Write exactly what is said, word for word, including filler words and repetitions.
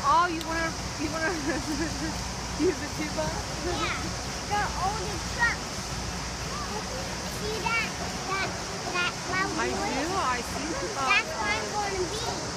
Oh, you wanna you wanna use the tuba? Yeah. The older truck. See that? That that loud I noise? do. I see. That's where I'm going to be.